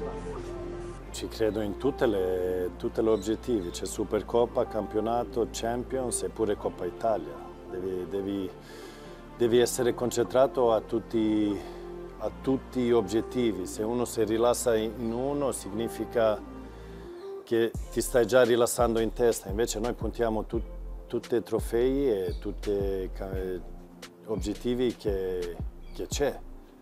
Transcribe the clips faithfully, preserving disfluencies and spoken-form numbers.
Ci credo in tutte le, tutte le obiettivi, c'è Supercoppa, campionato, Champions e pure Coppa Italia. Devi, devi, devi essere concentrato a tutti, a tutti gli obiettivi. Se uno si rilassa in uno significa che ti stai già rilassando in testa, invece noi puntiamo tu, tutti i trofei e tutti gli obiettivi che, che c'è.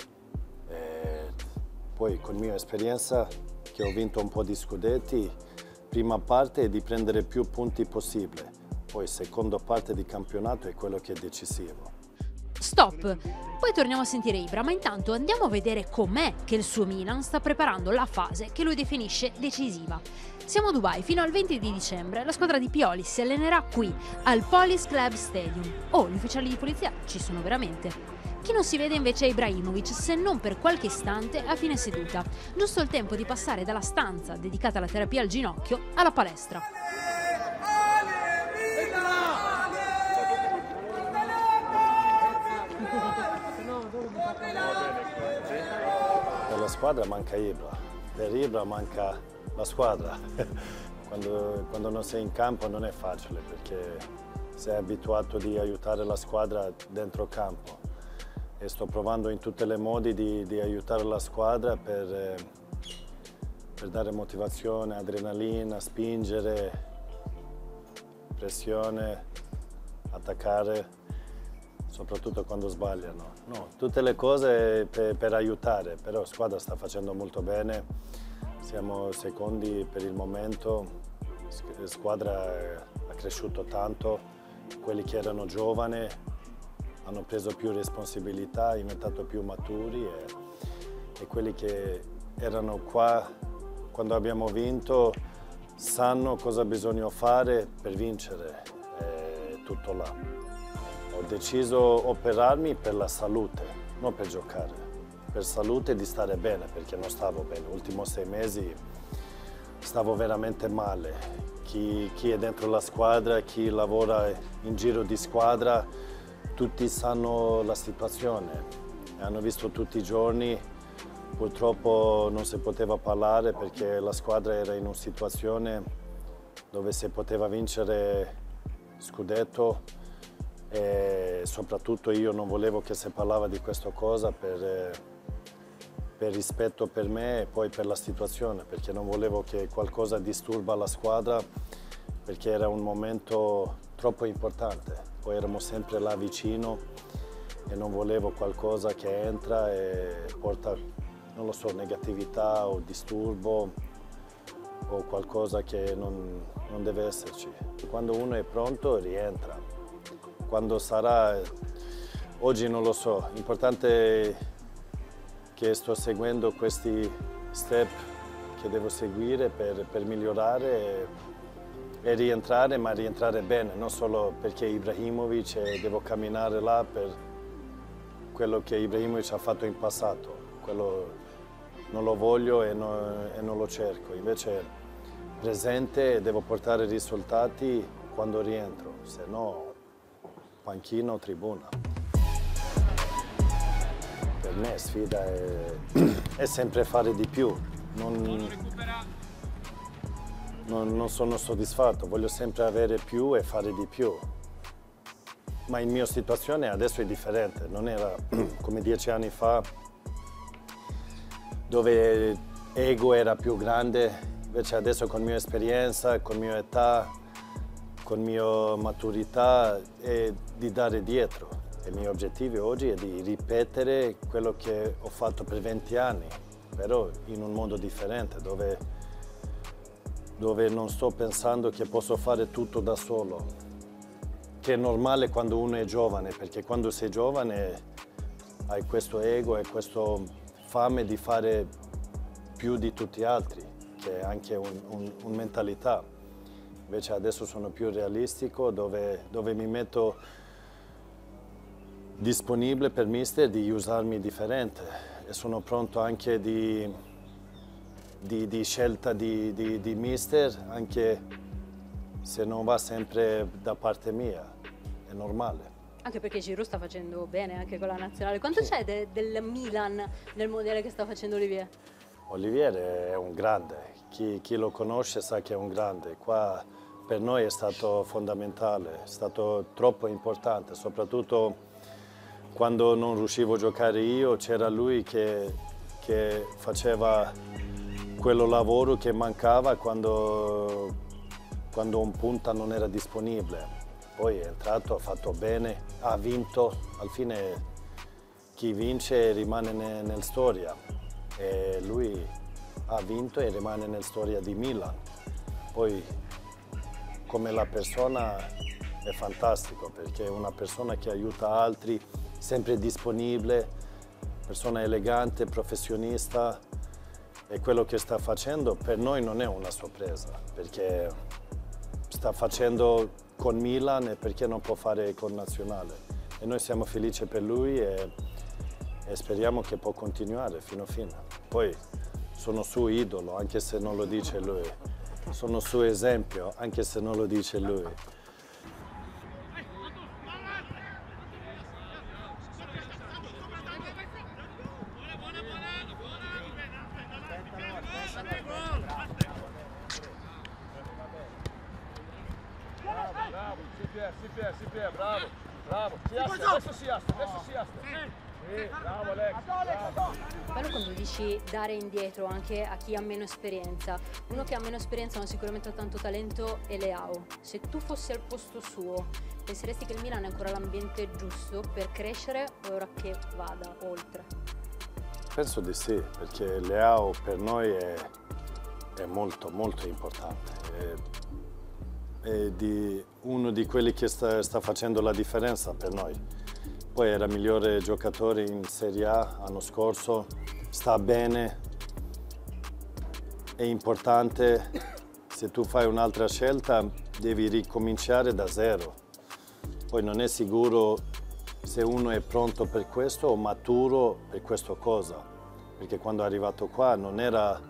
Poi con la mia esperienza, che ho vinto un po' di scudetti, prima parte è di prendere più punti possibile, poi seconda parte di campionato è quello che è decisivo. Stop! Poi torniamo a sentire Ibra, ma intanto andiamo a vedere com'è che il suo Milan sta preparando la fase che lui definisce decisiva. Siamo a Dubai, fino al venti di dicembre la squadra di Pioli si allenerà qui, al Police Club Stadium. Oh, gli ufficiali di polizia ci sono veramente. Chi non si vede invece è Ibrahimovic, se non per qualche istante a fine seduta, giusto il tempo di passare dalla stanza dedicata alla terapia al ginocchio alla palestra. Per la squadra manca Ibra, per Ibra manca la squadra. Quando, quando non sei in campo non è facile perché sei abituato di aiutare la squadra dentro campo. E sto provando in tutti i modi di, di aiutare la squadra per, eh, per dare motivazione, adrenalina, spingere, pressione, attaccare, soprattutto quando sbagliano. No, tutte le cose per, per aiutare, però la squadra sta facendo molto bene, siamo secondi per il momento, la squadra ha cresciuto tanto, quelli che erano giovani hanno preso più responsabilità, diventato più maturi e, e quelli che erano qua quando abbiamo vinto sanno cosa bisogna fare per vincere, è tutto là. Ho deciso di operarmi per la salute, non per giocare, per salute di stare bene perché non stavo bene. Gli ultimi sei mesi stavo veramente male. Chi, chi è dentro la squadra, chi lavora in giro di squadra, tutti sanno la situazione, hanno visto tutti i giorni, purtroppo non si poteva parlare perché la squadra era in una situazione dove si poteva vincere scudetto e soprattutto io non volevo che si parlava di questa cosa per, per rispetto per me e poi per la situazione, perché non volevo che qualcosa disturba la squadra perché era un momento troppo importante. Poi eravamo sempre là vicino e non volevo qualcosa che entra e porta, non lo so, negatività o disturbo o qualcosa che non, non deve esserci. Quando uno è pronto rientra. Quando sarà, oggi non lo so, l'importante è che sto seguendo questi step che devo seguire per, per migliorare e rientrare, ma rientrare bene, non solo perché Ibrahimovic e devo camminare là per quello che Ibrahimovic ha fatto in passato. Quello non lo voglio e non, e non lo cerco. Invece presente devo portare risultati quando rientro, se no panchino o tribuna. Per me sfida è, è sempre fare di più. Non, Non, non sono soddisfatto, voglio sempre avere più e fare di più. Ma la mia situazione adesso è differente, non era come dieci anni fa dove l'ego era più grande, invece adesso con la mia esperienza, con la mia età, con la mia maturità è di dare dietro. Il mio obiettivo oggi è di ripetere quello che ho fatto per venti anni, però in un modo differente, dove dove non sto pensando che posso fare tutto da solo, che è normale quando uno è giovane, perché quando sei giovane hai questo ego e questa fame di fare più di tutti gli altri, che è anche un, un, un mentalità. Invece adesso sono più realistico, dove, dove mi metto disponibile per mister di usarmi differente e sono pronto anche di Di, di scelta di, di, di mister, anche se non va sempre da parte mia, è normale. Anche perché Giroud sta facendo bene anche con la nazionale. Quanto c'è de, del Milan nel mondiale che sta facendo Olivier? Olivier è un grande, chi, chi lo conosce sa che è un grande. Qua per noi è stato fondamentale, è stato troppo importante, soprattutto quando non riuscivo a giocare io, c'era lui che, che faceva quello lavoro che mancava quando, quando un punta non era disponibile. Poi è entrato, ha fatto bene, ha vinto, alla fine chi vince rimane nel, nel storia. E lui ha vinto e rimane nella storia di Milan. Poi come la persona è fantastico, perché è una persona che aiuta altri, sempre disponibile, persona elegante, professionista, e quello che sta facendo per noi non è una sorpresa, perché sta facendo con Milan e perché non può fare con Nazionale. E noi siamo felici per lui e, e speriamo che può continuare fino a fine. Poi sono suo idolo, anche se non lo dice lui. Sono suo esempio, anche se non lo dice lui. Bravo, si pierde, si pierde, si pierde, bravo, bravo. Si alza, adesso si alza, adesso si alza. Sì, bravo Alex, bravo. Bello quando dici dare indietro anche a chi ha meno esperienza. Uno che ha meno esperienza ma sicuramente ha tanto talento è Leao. Se tu fossi al posto suo, penseresti che il Milan è ancora l'ambiente giusto per crescere o è ora che vada oltre? Penso di sì, perché Leao per noi è, è molto, molto importante. È, è di, uno di quelli che sta, sta facendo la differenza per noi. Poi era il migliore giocatore in Serie A l'anno scorso, sta bene, è importante. Se tu fai un'altra scelta devi ricominciare da zero. Poi non è sicuro se uno è pronto per questo o maturo per questa cosa, perché quando è arrivato qua non era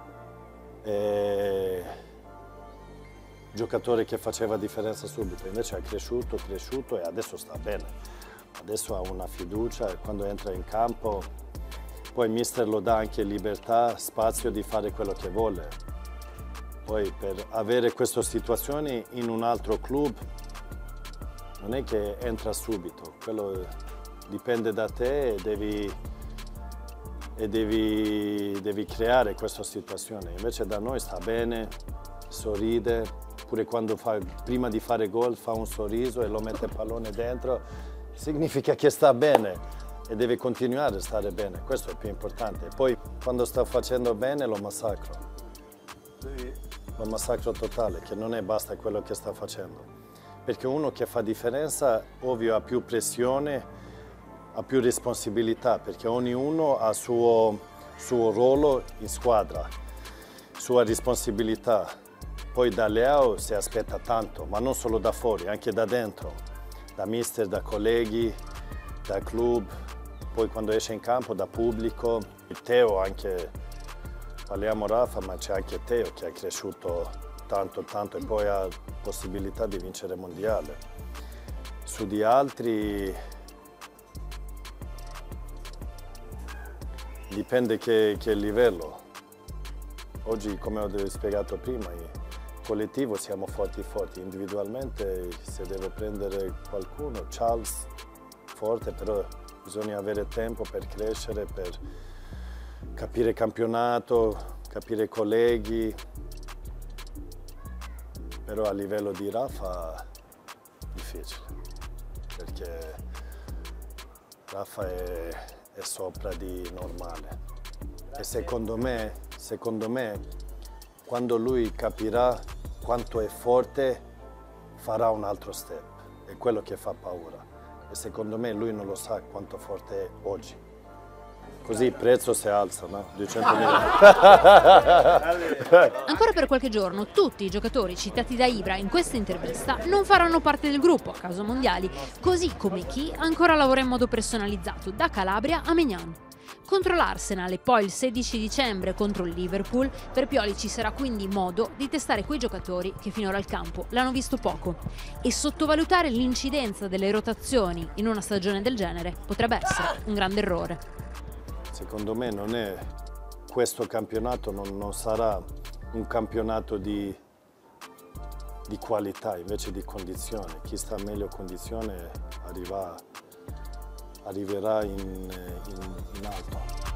eh, giocatore che faceva differenza subito, invece è cresciuto, cresciuto e adesso sta bene. Adesso ha una fiducia e quando entra in campo poi il mister lo dà anche libertà, spazio di fare quello che vuole. Poi per avere queste situazioni in un altro club non è che entra subito, quello dipende da te e devi, e devi, devi creare questa situazione. Invece da noi sta bene, sorride, pure quando fa, prima di fare gol fa un sorriso e lo mette il pallone dentro. Significa che sta bene e deve continuare a stare bene, questo è il più importante. Poi quando sta facendo bene lo massacro, lo massacro totale, che non è basta quello che sta facendo. Perché uno che fa differenza, ovvio, ha più pressione, ha più responsabilità, perché ognuno ha il suo, suo ruolo in squadra, sua responsabilità. Poi da Leao si aspetta tanto, ma non solo da fuori, anche da dentro. Da mister, da colleghi, da club, poi quando esce in campo da pubblico. Teo anche, parliamo Rafa, ma c'è anche Teo che è cresciuto tanto tanto e poi ha possibilità di vincere il mondiale. Su di altri dipende che, che livello. Oggi, come ho spiegato prima, collettivo siamo forti forti, individualmente se deve prendere qualcuno, Charles forte, però bisogna avere tempo per crescere, per capire il campionato, capire i colleghi, però a livello di Rafa difficile, perché Rafa è, è sopra di normale e secondo me, secondo me quando lui capirà quanto è forte, farà un altro step. È quello che fa paura. E secondo me lui non lo sa quanto forte è oggi. Così il prezzo si alza, no? duecentomila. Ancora per qualche giorno tutti i giocatori citati da Ibra in questa intervista non faranno parte del gruppo a causa mondiali, così come chi ancora lavora in modo personalizzato da Calabria a Maignan. Contro l'Arsenal e poi il sedici dicembre contro il Liverpool, per Pioli ci sarà quindi modo di testare quei giocatori che finora al campo l'hanno visto poco. E sottovalutare l'incidenza delle rotazioni in una stagione del genere potrebbe essere un grande errore. Secondo me non è questo campionato non, non sarà un campionato di, di qualità, invece di condizione. Chi sta meglio in condizione arriva, arriverà in, in, in alto.